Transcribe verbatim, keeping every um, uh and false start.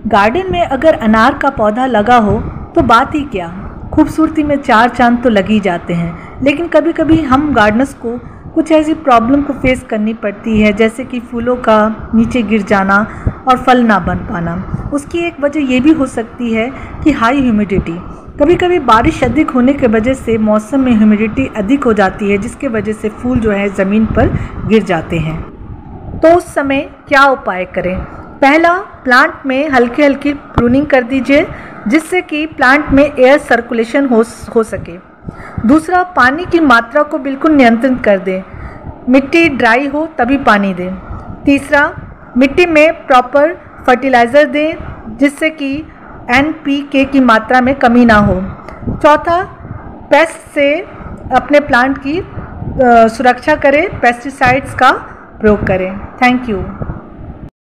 Garden में अगर अनार का पौधा लगा हो तो बात ही क्या, खूबसूरती में चार चांद तो लग ही जाते हैं। लेकिन कभी कभी हम गार्डनर्स को कुछ ऐसी प्रॉब्लम को फेस करनी पड़ती है, जैसे कि फूलों का नीचे गिर जाना और फल ना बन पाना। उसकी एक वजह ये भी हो सकती है कि हाई ह्यूमिडिटी। कभी कभी बारिश अधिक होने के वजह से मौसम में ह्यूमिडिटी अधिक हो जाती है, जिसके वजह से फूल जो है ज़मीन पर गिर जाते हैं। तो उस समय क्या उपाय करें? पहला, प्लांट में हल्की हल्की प्रूनिंग कर दीजिए, जिससे कि प्लांट में एयर सर्कुलेशन हो हो सके। दूसरा, पानी की मात्रा को बिल्कुल नियंत्रित कर दें, मिट्टी ड्राई हो तभी पानी दें। तीसरा, मिट्टी में प्रॉपर फर्टिलाइज़र दें, जिससे कि एन पी के की मात्रा में कमी ना हो। चौथा, पेस्ट से अपने प्लांट की सुरक्षा करें, पेस्टिसाइड्स का प्रयोग करें। Thank you.